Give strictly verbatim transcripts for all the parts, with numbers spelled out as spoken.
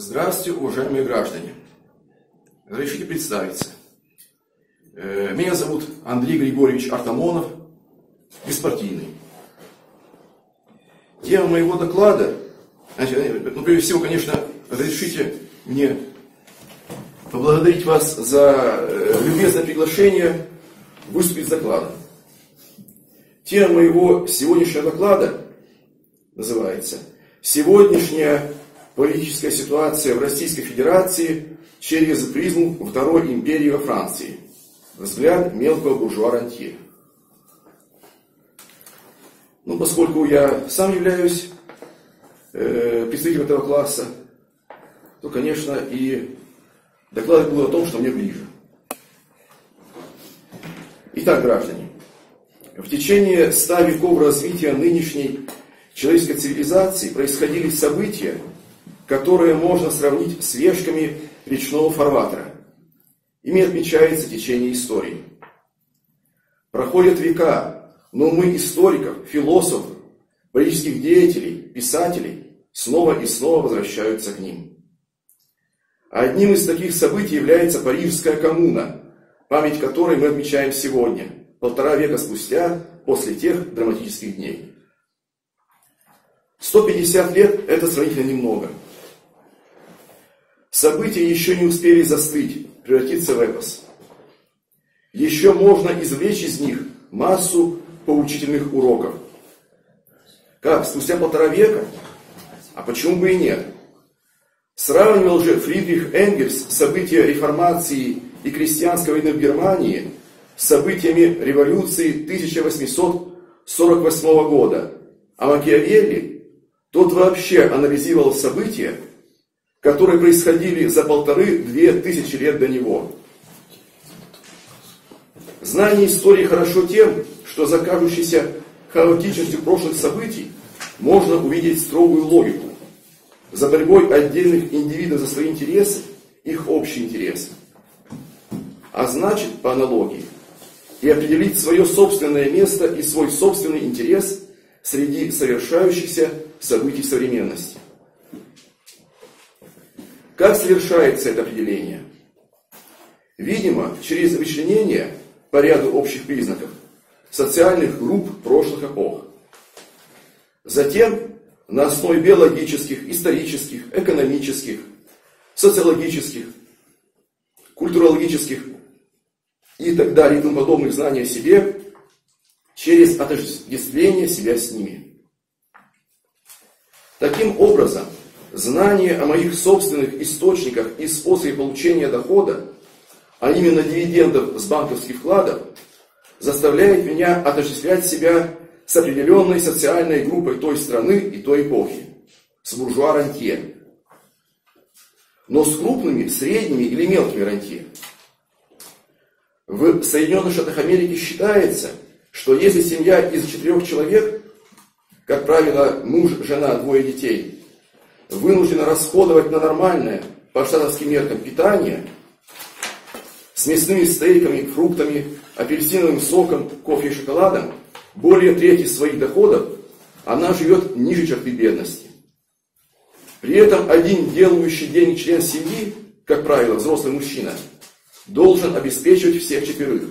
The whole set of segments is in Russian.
Здравствуйте, уважаемые граждане. Разрешите представиться. Меня зовут Андрей Григорьевич Артамонов, беспартийный. Тема моего доклада, значит, ну, прежде всего, конечно, разрешите мне поблагодарить вас за любезное приглашение выступить с докладом. Тема моего сегодняшнего доклада называется «Сегодняшняя политическая ситуация в Российской Федерации через призму Второй империи во Франции. Взгляд мелкого буржуа рантье». Ну, поскольку я сам являюсь э, представителем этого класса, то, конечно, и доклад был о том, что мне ближе. Итак, граждане, в течение ста веков развития нынешней человеческой цивилизации происходили события, которые можно сравнить с вешками речного фарватера. Ими отмечается течение истории. Проходят века, но мы, историков, философов, политических деятелей, писателей, снова и снова возвращаются к ним. Одним из таких событий является Парижская коммуна, память которой мы отмечаем сегодня, полтора века спустя, после тех драматических дней. сто пятьдесят лет – это сравнительно немного. События еще не успели застыть, превратиться в эпос. Еще можно извлечь из них массу поучительных уроков. Как, спустя полтора века? А почему бы и нет? Сравнивал же Фридрих Энгельс события реформации и крестьянской войны в Германии с событиями революции тысяча восемьсот сорок восьмого года. А Макиавелли, тот вообще анализировал события, которые происходили за полторы-две тысячи лет до него. Знание истории хорошо тем, что за кажущейся хаотичностью прошлых событий можно увидеть строгую логику, за борьбой отдельных индивидов за свои интересы, их общие интересы. А значит, по аналогии, и определить свое собственное место и свой собственный интерес среди совершающихся событий современности. Как совершается это определение? Видимо, через вычленение по ряду общих признаков социальных групп прошлых эпох. Затем на основе биологических, исторических, экономических, социологических, культурологических и так далее и тому подобных знаний о себе, через отождествление себя с ними. Таким образом, знание о моих собственных источниках и способе получения дохода, а именно дивидендов с банковских вкладов, заставляет меня отождествлять себя с определенной социальной группой той страны и той эпохи, с буржуа-рантье. Но с крупными, средними или мелкими рантье. В Соединенных Штатах Америки считается, что если семья из четырех человек, как правило, муж, жена, двое детей, вынуждена расходовать на нормальное, по штатовским меркам, питание с мясными стейками, фруктами, апельсиновым соком, кофе и шоколадом, более трети своих доходов она живет ниже черты бедности. При этом один делающий денег член семьи, как правило, взрослый мужчина, должен обеспечивать всех четверых.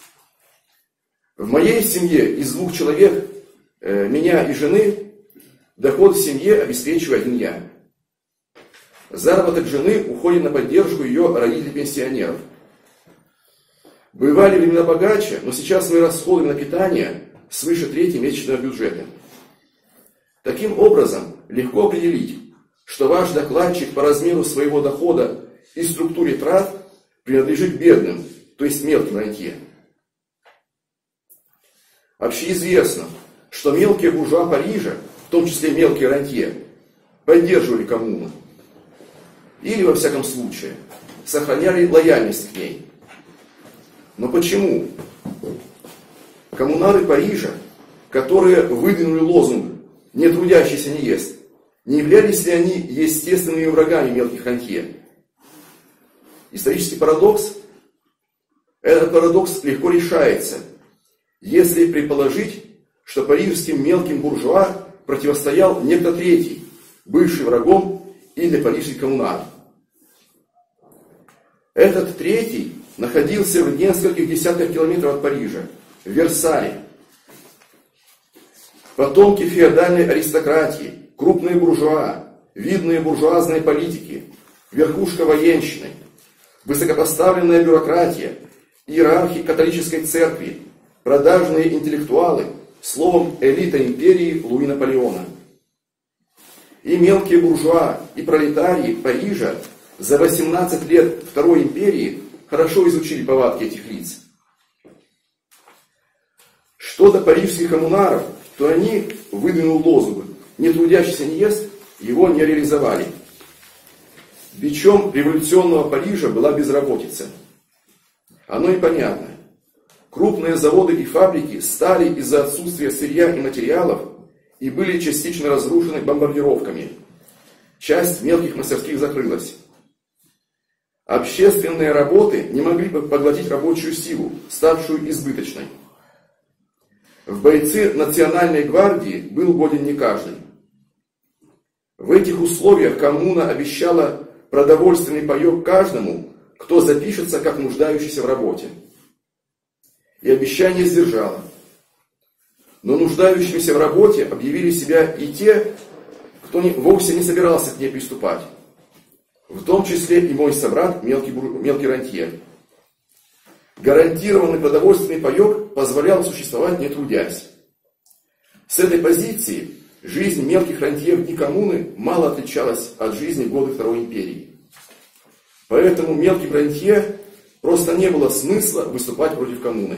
В моей семье из двух человек, э, меня и жены, доход в семье обеспечиваю один я. Заработок жены уходит на поддержку ее родителей-пенсионеров. Бывали времена богаче, но сейчас мы расходуем на питание свыше трети месячного бюджета. Таким образом, легко определить, что ваш докладчик по размеру своего дохода и структуре трат принадлежит бедным, то есть мелким рантье. Общеизвестно, что мелкие буржуа Парижа, в том числе мелкие рантье, поддерживали коммуну. Или, во всяком случае, сохраняли лояльность к ней. Но почему? Коммунары Парижа, которые выдвинули лозунг «Не трудящийся не ест», не являлись ли они естественными врагами мелких рантье? Исторический парадокс? Этот парадокс легко решается, если предположить, что парижским мелким буржуа противостоял некто третий, бывший врагом и для парижских коммунар. Этот третий находился в нескольких десятках километров от Парижа, в Версале. Потомки феодальной аристократии, крупные буржуа, видные буржуазные политики, верхушка военщины, высокопоставленная бюрократия, иерархи католической церкви, продажные интеллектуалы, словом, элита империи Луи Наполеона. И мелкие буржуа, и пролетарии Парижа за восемнадцать лет Второй империи хорошо изучили повадки этих лиц. Что до парижских коммунаров, то они, выдвинул лозунг «Не трудящийся не ест», его не реализовали. Бичом революционного Парижа была безработица. Оно и понятно. Крупные заводы и фабрики стали из-за отсутствия сырья и материалов и были частично разрушены бомбардировками. Часть мелких мастерских закрылась. Общественные работы не могли бы поглотить рабочую силу, ставшую избыточной. В бойцы Национальной гвардии был годен не каждый. В этих условиях коммуна обещала продовольственный паёк каждому, кто запишется как нуждающийся в работе. И обещание сдержала. Но нуждающимися в работе объявили себя и те, кто не, вовсе не собирался к ней приступать. В том числе и мой собрат, мелкий, мелкий рантье. Гарантированный продовольственный паёк позволял существовать не трудясь. С этой позиции жизнь мелких рантье в дни коммуны мало отличалась от жизни в годы Второй империи. Поэтому мелким рантье просто не было смысла выступать против коммуны.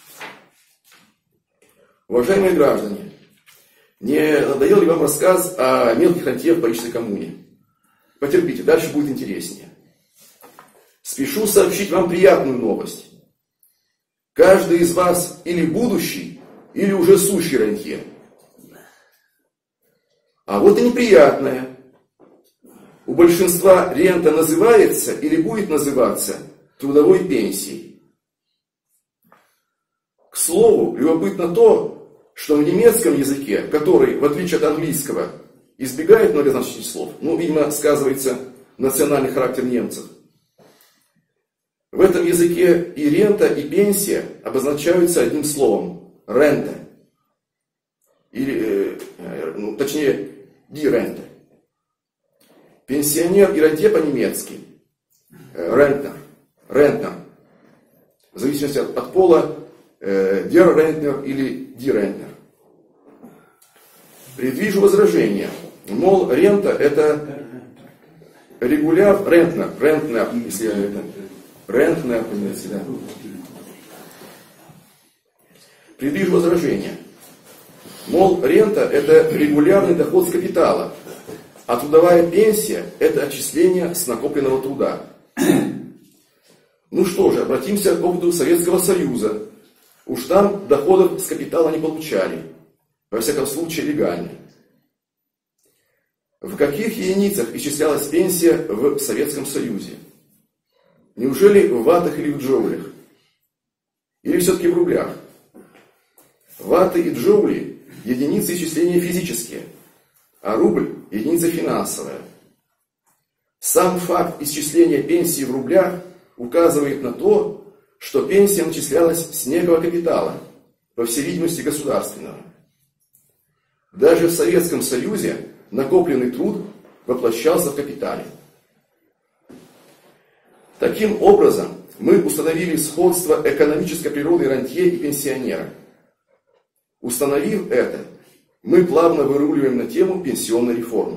Уважаемые граждане, не надоел ли вам рассказ о мелких рантье в парижской коммуне? Потерпите, дальше будет интереснее. Спешу сообщить вам приятную новость. Каждый из вас или будущий, или уже сущий рантье. А вот и неприятное. У большинства рента называется или будет называться трудовой пенсией. К слову, любопытно то, что в немецком языке, который, в отличие от английского, избегает многозначительных слов, ну, видимо, сказывается национальный характер немцев, в этом языке и рента, и пенсия обозначаются одним словом – рента. Или, э, ну, точнее, ди рента. Пенсионер и рантье по-немецки – рентнер, рентнер. В зависимости от, от пола э, дер рентнер или ди рентнер. Предвижу возражение. Мол, рента – это регуляр, рентнер, рентнер, если это... Рентнер, да. Предвижу возражение. Мол, рента – это регулярный доход с капитала, а трудовая пенсия – это отчисление с накопленного труда. Ну что же, обратимся к опыту Советского Союза. Уж там доходов с капитала не получали, во всяком случае легально. В каких единицах исчислялась пенсия в Советском Союзе? Неужели в ватах или в джоулях? Или все-таки в рублях? Ваты и джоули – единицы исчисления физические, а рубль – единица финансовая. Сам факт исчисления пенсии в рублях указывает на то, что пенсия начислялась с некого капитала, по всей видимости государственного. Даже в Советском Союзе накопленный труд воплощался в капитале. Таким образом, мы установили сходство экономической природы рантье и пенсионера. Установив это, мы плавно выруливаем на тему пенсионной реформы.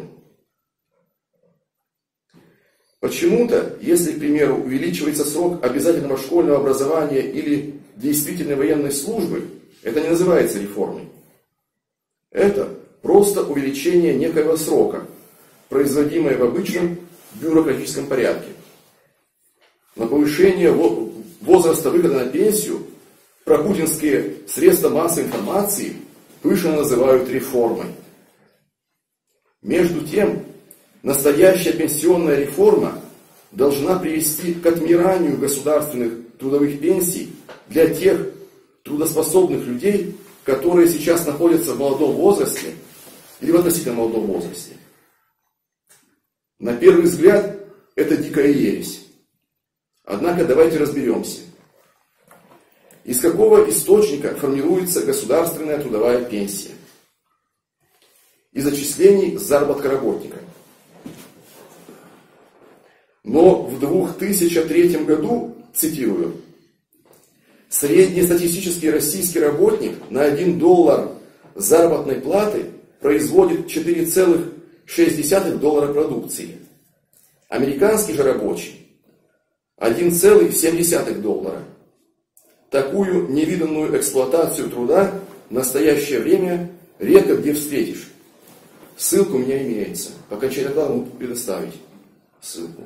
Почему-то, если, к примеру, увеличивается срок обязательного школьного образования или действительной военной службы, это не называется реформой. Это просто увеличение некоего срока, производимое в обычном бюрократическом порядке. На повышение возраста выхода на пенсию пропутинские средства массовой информации пышно называют реформой. Между тем, настоящая пенсионная реформа должна привести к отмиранию государственных трудовых пенсий для тех трудоспособных людей, которые сейчас находятся в молодом возрасте или в относительно молодом возрасте. На первый взгляд, это дикая ересь. Однако давайте разберемся. Из какого источника формируется государственная трудовая пенсия? Из отчислений с заработка работника. Но в две тысячи третьем году, цитирую, среднестатистический российский работник на один доллар заработной платы производит четыре целых шесть десятых доллара продукции. Американский же рабочий один целых семь десятых доллара. Такую невиданную эксплуатацию труда в настоящее время редко где встретишь. Ссылка у меня имеется. По окончании доклада могу предоставить ссылку.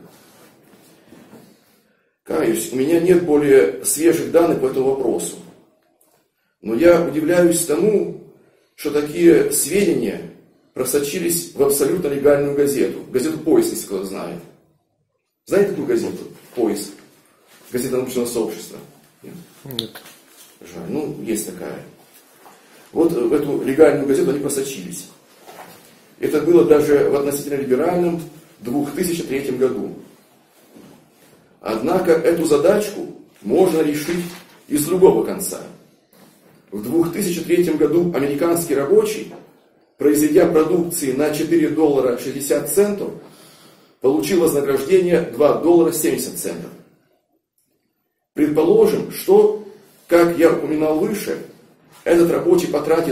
Каюсь, у меня нет более свежих данных по этому вопросу. Но я удивляюсь тому, что такие сведения просочились в абсолютно легальную газету. Газету «Поиск», если кто знает. Знаете такую газету? «Поиск». Газета научного сообщества. Нет. Жаль. Ну, есть такая. Вот в эту легальную газету они просочились. Это было даже в относительно либеральном две тысячи третьем году. Однако эту задачку можно решить и с другого конца. В две тысячи третьем году американский рабочий, произведя продукции на четыре доллара шестьдесят центов, получил вознаграждение два доллара семьдесят центов. Предположим, что, как я упоминал выше, этот рабочий потратит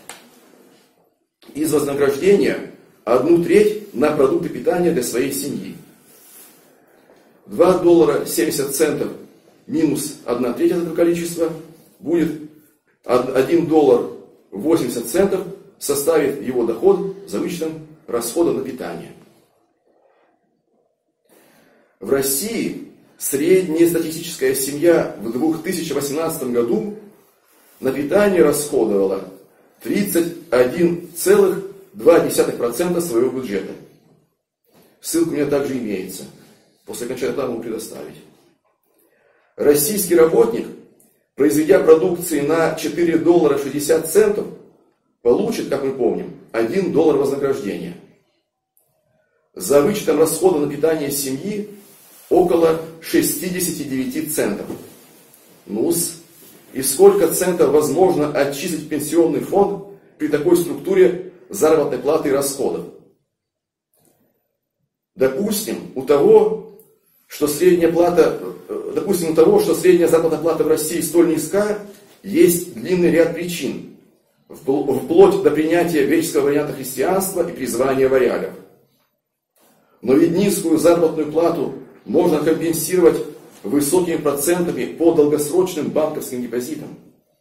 из вознаграждения одну треть на продукты питания для своей семьи. два доллара семьдесят центов минус одна треть этого количества будет один доллар восемьдесят центов, составит его доход за вычетом расходов на питание. В России среднестатистическая семья в две тысячи восемнадцатом году на питание расходовала тридцать один целых два десятых процента своего бюджета. Ссылка у меня также имеется. После окончания доклада могу предоставить. Российский работник, произведя продукции на четыре доллара шестьдесят центов, получит, как мы помним, один доллар вознаграждения. За вычетом расхода на питание семьи около шестьдесят девять центов. Ну-с, и сколько центов возможно отчислить в пенсионный фонд при такой структуре заработной платы и расходов? Допустим, у того, что средняя плата, допустим, у того, что средняя заработная плата в России столь низка, есть длинный ряд причин, вплоть до принятия греческого варианта христианства и призвания варягов. Но ведь низкую заработную плату можно компенсировать высокими процентами по долгосрочным банковским депозитам.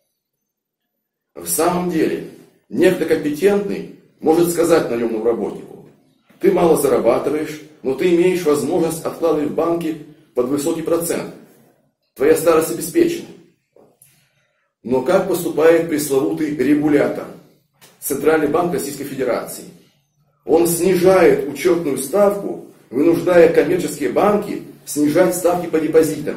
В самом деле, некто компетентный может сказать наемному работнику: ты мало зарабатываешь, но ты имеешь возможность откладывать в банке под высокий процент. Твоя старость обеспечена. Но как поступает пресловутый регулятор, Центральный банк Российской Федерации? Он снижает учетную ставку, вынуждая коммерческие банки снижать ставки по депозитам.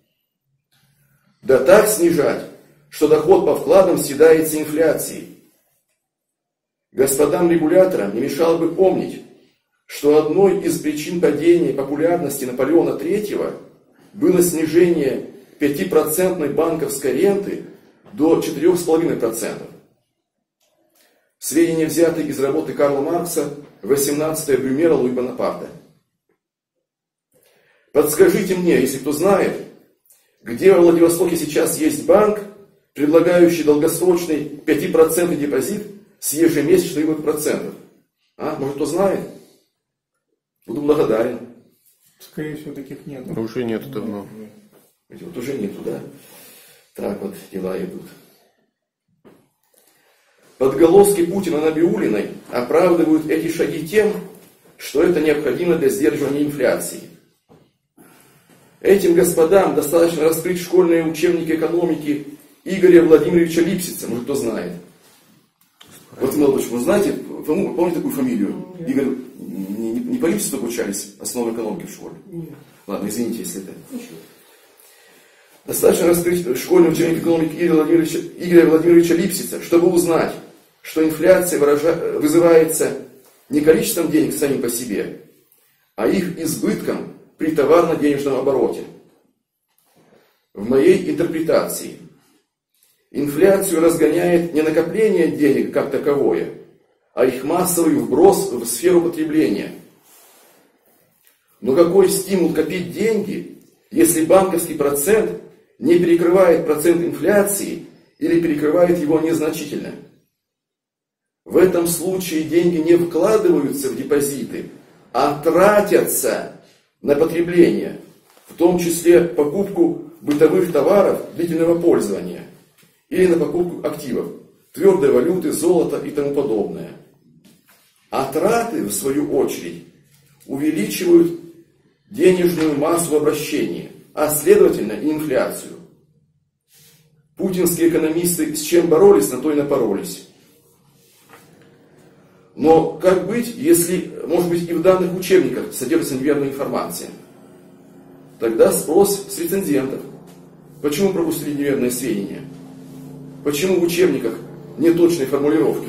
Да так снижать, что доход по вкладам съедается инфляцией. Господам регуляторам не мешало бы помнить, что одной из причин падения популярности Наполеона третьего было снижение пятипроцентной банковской ренты до четырёх с половиной процентов. Сведения взяты из работы Карла Маркса «восемнадцатая Брюмера Луи Бонапарта». Подскажите мне, если кто знает, где во Владивостоке сейчас есть банк, предлагающий долгосрочный пятипроцентный депозит с ежемесячной выплатой процентов? А, может, кто знает? Буду благодарен. Скорее всего, таких нет. Но уже нету давно. Вот уже нету, да? Так вот дела идут. Подголоски Путина Набиуллиной оправдывают эти шаги тем, что это необходимо для сдерживания инфляции. Этим господам достаточно раскрыть школьные учебники экономики Игоря Владимировича Липсица, может кто знает. Вот, молодой человек, вы знаете, вы помните такую фамилию? Нет. Игорь, не, не, не по Липсицу обучались основы экономики в школе? Нет. Ладно, извините, если это. Ничего. Достаточно раскрыть школьный учебник экономики Игоря Владимировича, Игоря Владимировича Липсица, чтобы узнать, что инфляция выража... вызывается не количеством денег самим по себе, а их избытком при товарно-денежном обороте. в моей интерпретации. Инфляцию разгоняет не накопление денег как таковое, а их массовый вброс в сферу потребления. Но какой стимул копить деньги, если банковский процент не перекрывает процент инфляции или перекрывает его незначительно? В этом случае деньги не вкладываются в депозиты, а тратятся на потребление, в том числе покупку бытовых товаров длительного пользования или на покупку активов, твердой валюты, золота и тому подобное. А траты, в свою очередь, увеличивают денежную массу в обращении, а следовательно и инфляцию. Путинские экономисты с чем боролись, на то и напоролись. Но как быть, если, может быть, и в данных учебниках содержится неверная информация? Тогда спрос с рецензентов. Почему пропустили неверные сведения? Почему в учебниках неточные формулировки?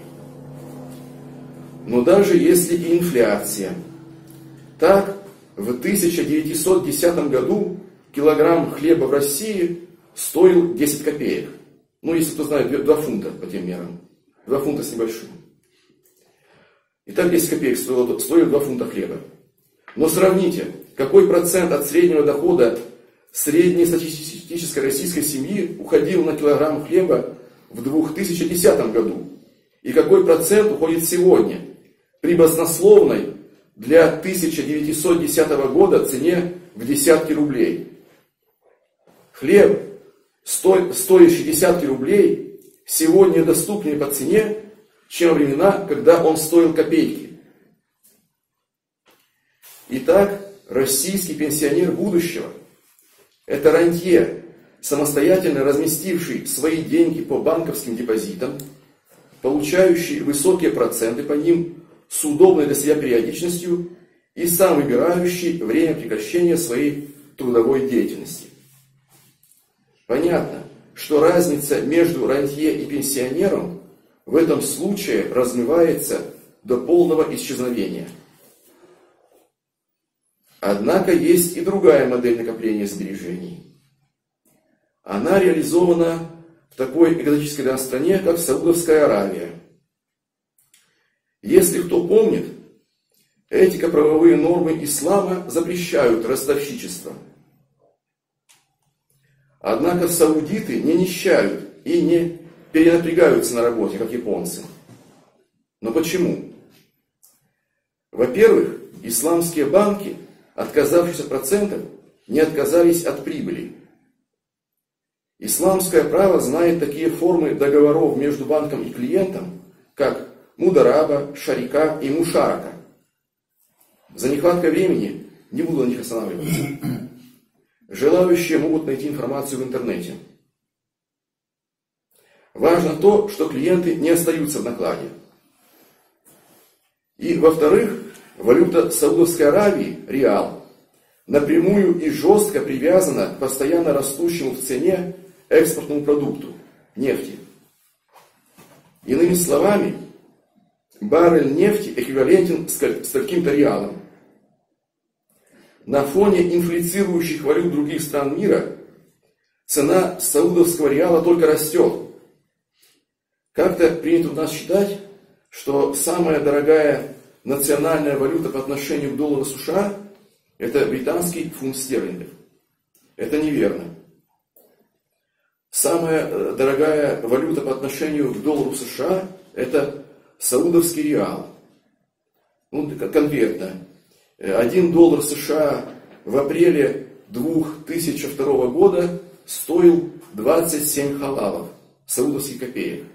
Но даже если и инфляция. Так, в тысяча девятьсот десятом году килограмм хлеба в России стоил десять копеек. Ну, если кто знает, два фунта по тем мерам. два фунта с небольшим. Итак, десять копеек стоило, стоило два фунта хлеба. Но сравните, какой процент от среднего дохода средней статистической российской семьи уходил на килограмм хлеба в две тысячи десятом году. И какой процент уходит сегодня при баснословной для тысяча девятьсот десятого года цене в десятки рублей. Хлеб, стоящий десятки рублей, сегодня доступнее по цене, чем во времена, когда он стоил копейки. Итак, российский пенсионер будущего – это рантье, самостоятельно разместивший свои деньги по банковским депозитам, получающий высокие проценты по ним с удобной для себя периодичностью и сам выбирающий время прекращения своей трудовой деятельности. Понятно, что разница между рантье и пенсионером в этом случае размывается до полного исчезновения. Однако есть и другая модель накопления сбережений. Она реализована в такой экзотической для нас стране, как Саудовская Аравия. Если кто помнит, этико-правовые нормы ислама запрещают ростовщичество. Однако саудиты не нищают и не перенапрягаются на работе, как японцы. Но почему? Во-первых, исламские банки, отказавшись от процентов, не отказались от прибыли. Исламское право знает такие формы договоров между банком и клиентом, как мудараба, шарика и мушарака. За нехваткой времени не буду на них останавливаться. Желающие могут найти информацию в интернете. Важно то, что клиенты не остаются в накладе. И, во-вторых, валюта Саудовской Аравии, реал, напрямую и жестко привязана к постоянно растущему в цене экспортному продукту – нефти. Иными словами, баррель нефти эквивалентен с каким-то реалом. На фоне инфлицирующих валют других стран мира цена саудовского реала только растет. Как-то принято у нас считать, что самая дорогая национальная валюта по отношению к доллару США – это британский фунт стерлингов. Это неверно. Самая дорогая валюта по отношению к доллару США – это саудовский реал. Ну, конкретно. Один доллар США в апреле две тысячи второго года стоил двадцать семь халалов, саудовских копеек.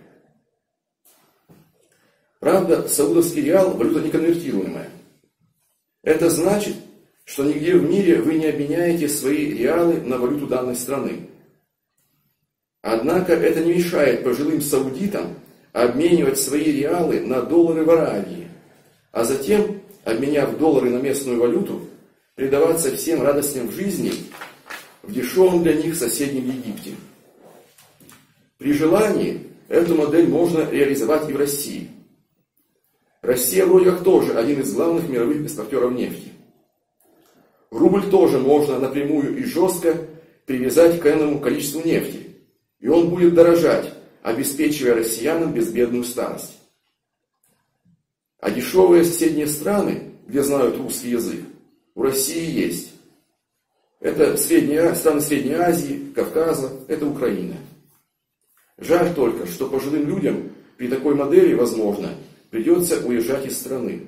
Правда, саудовский реал – валюта неконвертируемая. Это значит, что нигде в мире вы не обменяете свои реалы на валюту данной страны. Однако это не мешает пожилым саудитам обменивать свои реалы на доллары в Аравии, а затем, обменяв доллары на местную валюту, предаваться всем радостям в жизни в дешевом для них соседнем Египте. При желании эту модель можно реализовать и в России. Россия вроде как тоже один из главных мировых экспортеров нефти. Рубль тоже можно напрямую и жестко привязать к энному количеству нефти, и он будет дорожать, обеспечивая россиянам безбедную старость. А дешевые соседние страны, где знают русский язык, у России есть. Это Средняя, страны Средней Азии, Кавказа, это Украина. Жаль только, что пожилым людям при такой модели, возможно, придется уезжать из страны.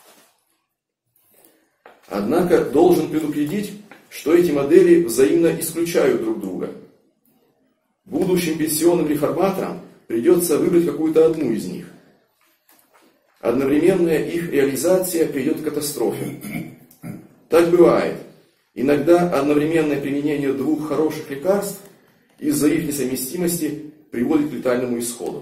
Однако должен предупредить, что эти модели взаимно исключают друг друга. Будущим пенсионным реформаторам придется выбрать какую-то одну из них. Одновременная их реализация приведет к катастрофе. Так бывает. Иногда одновременное применение двух хороших лекарств из-за их несовместимости приводит к летальному исходу.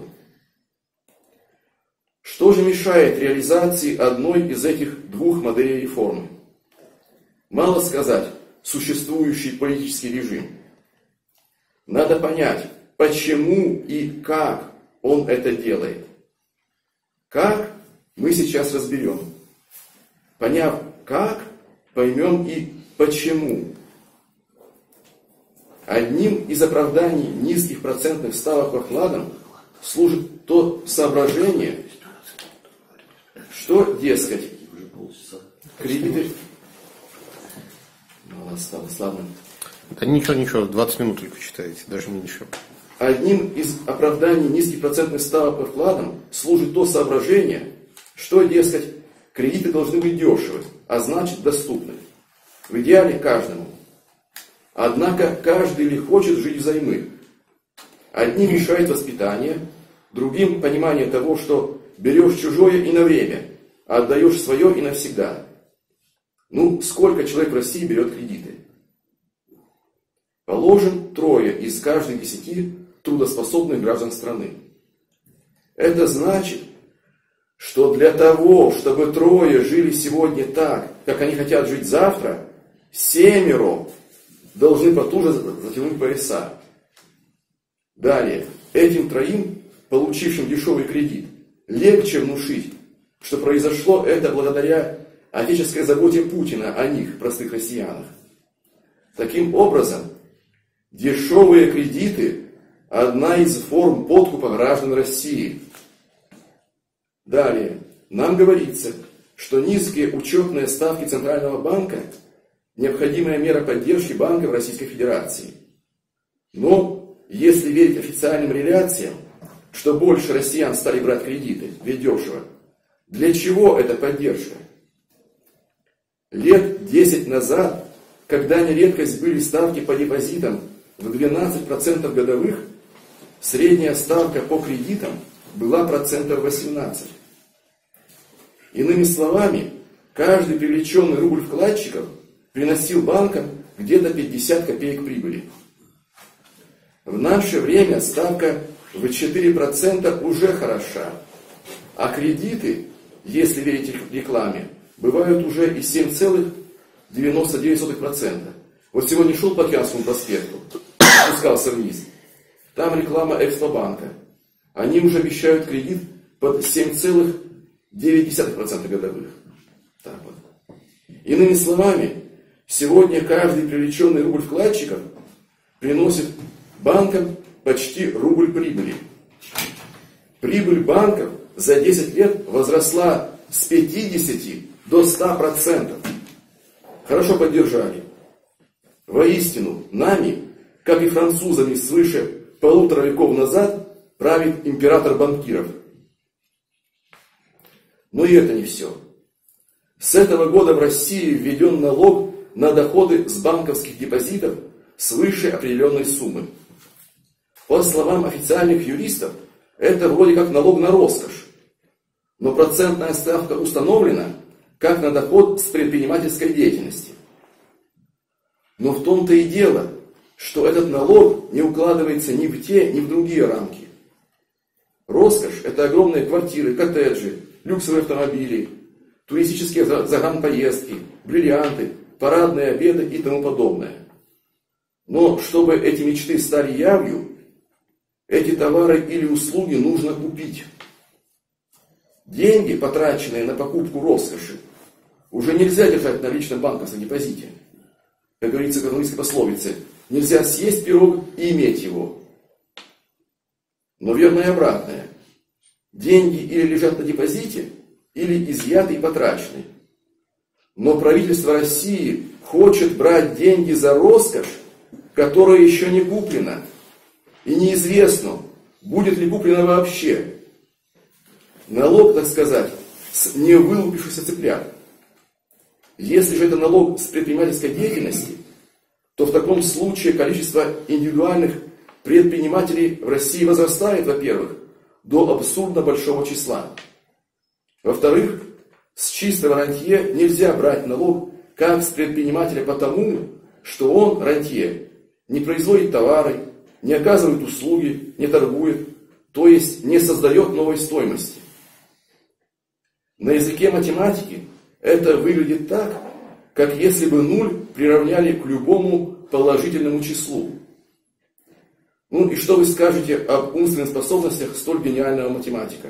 Что же мешает реализации одной из этих двух моделей реформы? Мало сказать, существующий политический режим. Надо понять, почему и как он это делает. Как, мы сейчас разберем. Поняв как, поймем и почему. Одним из оправданий низких процентных ставок по вкладам служит то соображение, что, дескать, кредиты... Ну, осталось, ладно. Да ничего, ничего, двадцать минут только читаете, даже меньше. Одним из оправданий низких процентных ставок по вкладам служит то соображение, что, дескать, кредиты должны быть дешевы, а значит доступны. В идеале каждому. Однако каждый ли хочет жить взаймы? Одним мешает воспитание, другим понимание того, что берешь чужое и на время, а отдаешь свое и навсегда. Ну, сколько человек в России берет кредиты? Положим, трое из каждых десяти трудоспособных граждан страны. Это значит, что для того, чтобы трое жили сегодня так, как они хотят жить завтра, семеро должны потуже затянуть пояса. Далее, этим троим, получившим дешевый кредит, легче внушить, что произошло это благодаря отеческой заботе Путина о них, простых россиянах. Таким образом, дешевые кредиты – одна из форм подкупа граждан России. Далее, нам говорится, что низкие учетные ставки Центрального банка – необходимая мера поддержки банков Российской Федерации. Но, если верить официальным реляциям, что больше россиян стали брать кредиты, ведь дешево, для чего эта поддержка? Лет десять назад, когда не редкость были ставки по депозитам в двенадцать процентов годовых, средняя ставка по кредитам была процентов восемнадцать. Иными словами, каждый привлеченный рубль вкладчиков приносил банкам где-то пятьдесят копеек прибыли. В наше время ставка в четыре процента уже хороша, а кредиты, если верить рекламе, бывают уже и семь целых девяносто девять сотых процента. Вот сегодня шел по Океанскому проспекту, спускался вниз, там реклама Экспобанка. Они уже обещают кредит под семь целых девять десятых процента годовых. Так вот. Иными словами, сегодня каждый привлеченный рубль вкладчиков приносит банкам почти рубль прибыли. Прибыль банков за десять лет возросла с пятидесяти до ста процентов. Хорошо поддержали. Воистину, нами, как и французами свыше полутора веков назад, правит император банкиров. Но и это не все. С этого года в России введен налог на доходы с банковских депозитов свыше определенной суммы. По словам официальных юристов, это вроде как налог на роскошь. Но процентная ставка установлена как на доход с предпринимательской деятельности. Но в том-то и дело, что этот налог не укладывается ни в те, ни в другие рамки. Роскошь – это огромные квартиры, коттеджи, люксовые автомобили, туристические загранпоездки, бриллианты, парадные обеды и тому подобное. Но чтобы эти мечты стали явью, эти товары или услуги нужно купить. Деньги, потраченные на покупку роскоши, уже нельзя держать на личном банковском депозите. Как говорится в английской пословице, нельзя съесть пирог и иметь его. Но верно и обратное. Деньги или лежат на депозите, или изъяты и потрачены. Но правительство России хочет брать деньги за роскошь, которая еще не куплена. И неизвестно, будет ли куплена вообще. Налог, так сказать, с невылупившихся цыплят. Если же это налог с предпринимательской деятельности, то в таком случае количество индивидуальных предпринимателей в России возрастает, во-первых, до абсурдно большого числа. Во-вторых, с чистого рантье нельзя брать налог как с предпринимателя потому, что он, рантье, не производит товары, не оказывает услуги, не торгует, то есть не создает новой стоимости. На языке математики это выглядит так, как если бы нуль приравняли к любому положительному числу. Ну и что вы скажете об умственных способностях столь гениального математика?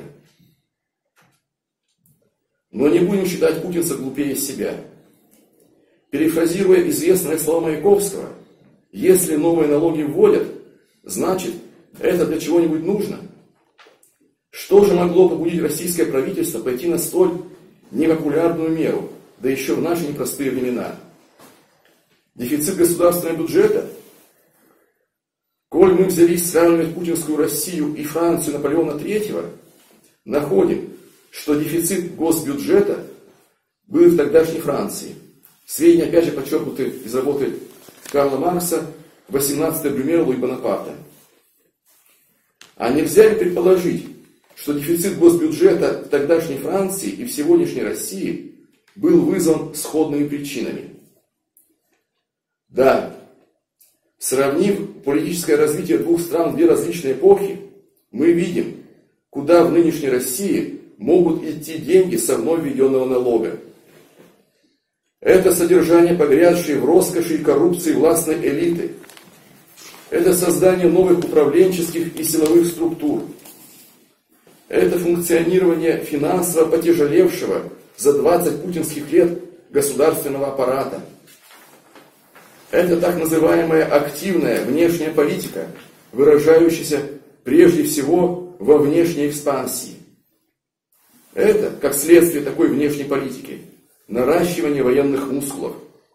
Но не будем считать путинца глупее себя. Перефразируя известное слово Маяковского, если новые налоги вводят, значит, это для чего-нибудь нужно. Что же могло побудить российское правительство пойти на столь непопулярную меру, да еще в наши непростые времена? Дефицит государственного бюджета? Коль мы взялись сравнивать путинскую Россию и Францию Наполеона третьего, находим, что дефицит госбюджета был в тогдашней Франции. Сведения опять же подчеркнуты из работы Карла Маркса «восемнадцатый Брюмер Луи Бонапарта». А нельзя ли предположить, что дефицит госбюджета в тогдашней Франции и в сегодняшней России был вызван сходными причинами? Да, сравнив политическое развитие двух стран в две различные эпохи, мы видим, куда в нынешней России могут идти деньги со вновь введенного налога. Это содержание погрязшей в роскоши и коррупции властной элиты. Это создание новых управленческих и силовых структур. Это функционирование финансово потяжелевшего за двадцать путинских лет государственного аппарата. Это так называемая активная внешняя политика, выражающаяся прежде всего во внешней экспансии. Это, как следствие такой внешней политики, наращивание военных мускулов.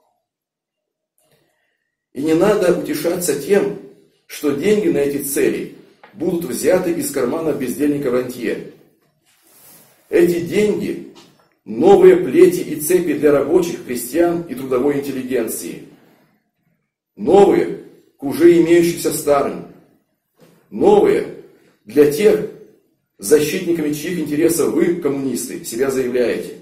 И не надо утешаться тем, что деньги на эти цели будут взяты из кармана бездельника рантье. Эти деньги – новые плети и цепи для рабочих, крестьян и трудовой интеллигенции. Новые к уже имеющимся старым. Новые для тех, защитниками чьих интересов вы, коммунисты, себя заявляете.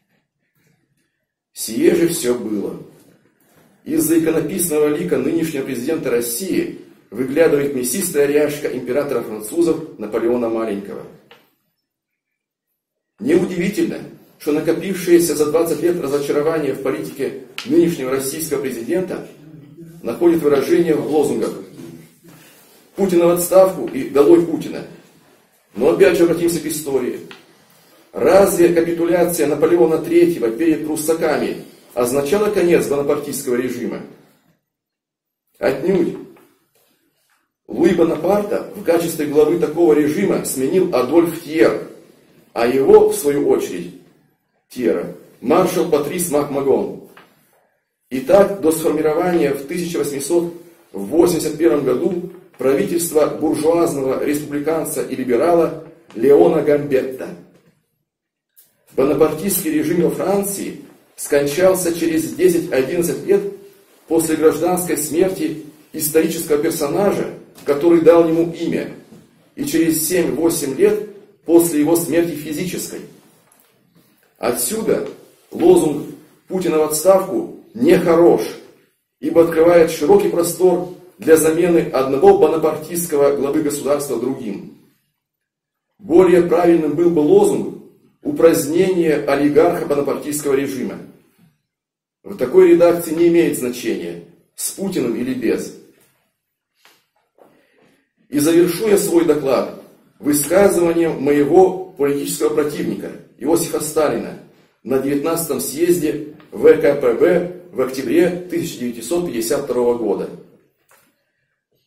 Сие же все было. Из-за иконописного лика нынешнего президента России выглядывает мясистая ряжка императора французов Наполеона Маленького. Неудивительно, что накопившееся за двадцать лет разочарование в политике нынешнего российского президента находит выражение в лозунгах «Путина в отставку» и «Долой Путина». Но опять же обратимся к истории. Разве капитуляция Наполеона третьего перед пруссаками означала конец бонапартийского режима? Отнюдь. Луи Бонапарта в качестве главы такого режима сменил Адольф Тьер, а его, в свою очередь, Тьера, маршал Патрис Макмагон. И так до сформирования в тысяча восемьсот восемьдесят первом году правительства буржуазного республиканца и либерала Леона Гамбетта. Бонапартийский режим во Франции скончался через десять-одиннадцать лет после гражданской смерти исторического персонажа, который дал ему имя, и через семь-восемь лет после его смерти физической. Отсюда лозунг «Путина в отставку» нехорош, ибо открывает широкий простор для замены одного бонапартийского главы государства другим. Более правильным был бы лозунг «Упразднение олигарха бонапартийского режима». В такой редакции не имеет значения, с Путиным или без. И завершу я свой доклад высказыванием моего политического противника, Иосифа Сталина, на девятнадцатом съезде вэ ка пэ бэ в октябре тысяча девятьсот пятьдесят второго года.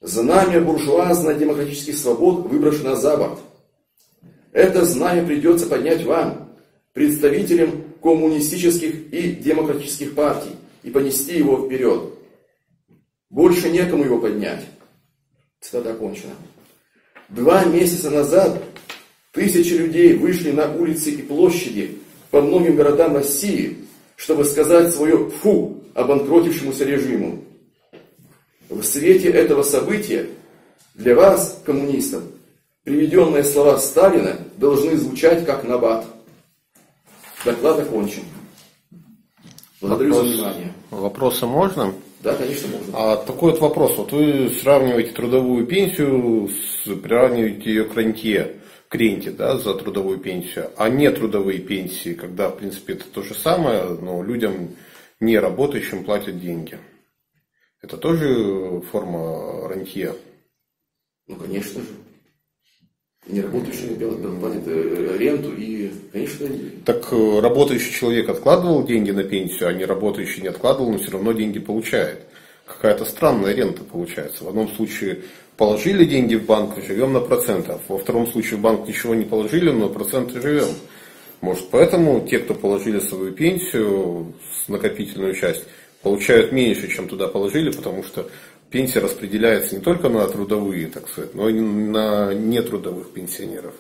Знамя буржуазно-демократических свобод выброшено за борт. Это знамя придется поднять вам, представителям коммунистических и демократических партий, и понести его вперед. Больше некому его поднять. Цитата окончена. Два месяца назад тысячи людей вышли на улицы и площади по многим городам России, чтобы сказать свое «фу» обанкротившемуся режиму. В свете этого события для вас, коммунистов, приведенные слова Сталина должны звучать как набат. Доклад окончен. Благодарю Вопрос, за внимание. Вопросы можно? Да, конечно, можно. А такой вот вопрос. Вот вы сравниваете трудовую пенсию, с, приравниваете ее к рентье, к ренте, да, за трудовую пенсию, а не трудовые пенсии, когда, в принципе, это то же самое, но людям, не работающим, платят деньги. Это тоже форма рентье? Ну, конечно же. Неработающие платят ренту и, конечно... Так работающий человек откладывал деньги на пенсию, а не работающий не откладывал, но все равно деньги получает. Какая-то странная рента получается. В одном случае положили деньги в банк, живем на процентах. Во втором случае в банк ничего не положили, но на проценты живем. Может, поэтому те, кто положили свою пенсию, накопительную часть, получают меньше, чем туда положили, потому что пенсия распределяется не только на трудовые, так сказать, но и на нетрудовых пенсионеров.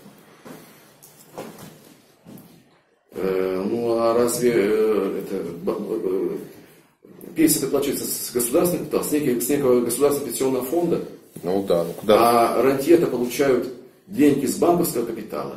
Э, ну, а разве э, это, э, пенсия оплачивается с государственного капитала, с, неких, с некого государственного пенсионного фонда? Ну да, ну куда? А рантье-то получают деньги с банковского капитала.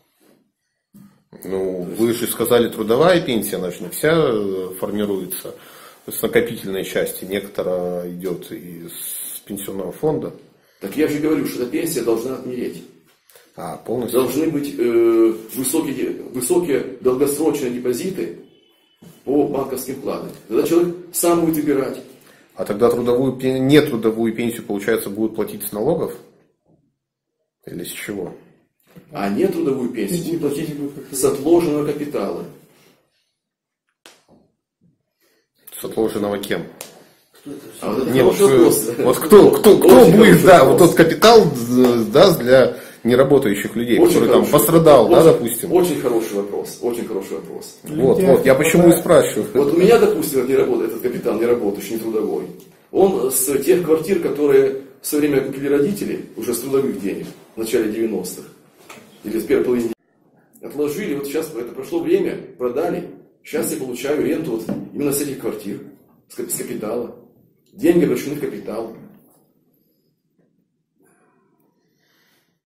Ну, вы же сказали, трудовая пенсия, она же не вся формируется с накопительной части, некоторая идет из пенсионного фонда. Так я же говорю, что эта пенсия должна отмереть. А, полностью? Должны быть э, высокие, высокие долгосрочные депозиты по банковским вкладам. Тогда человек сам будет выбирать. А тогда трудовую, нетрудовую пенсию, получается, будут платить с налогов? Или с чего? А нетрудовую пенсию будут платить с отложенного капитала. С отложенного кем? А вот это Не, вот, вопрос. вот кто, кто, кто Очень будет, да, вопрос. вот тот капитал даст для неработающих людей, Очень который там хороший, пострадал, очень, да, допустим. Очень хороший вопрос, очень хороший вопрос. Вот, вот, я почему и спрашиваю. Вот у меня, допустим, не работает этот капитал, не работающий, не трудовой. Он с тех квартир, которые в свое время купили родители, уже с трудовых денег, в начале девяностых, или в первой половине, отложили, вот сейчас это прошло время, продали, сейчас я получаю ренту вот именно с этих квартир, с капитала. Деньги обращены в капитал.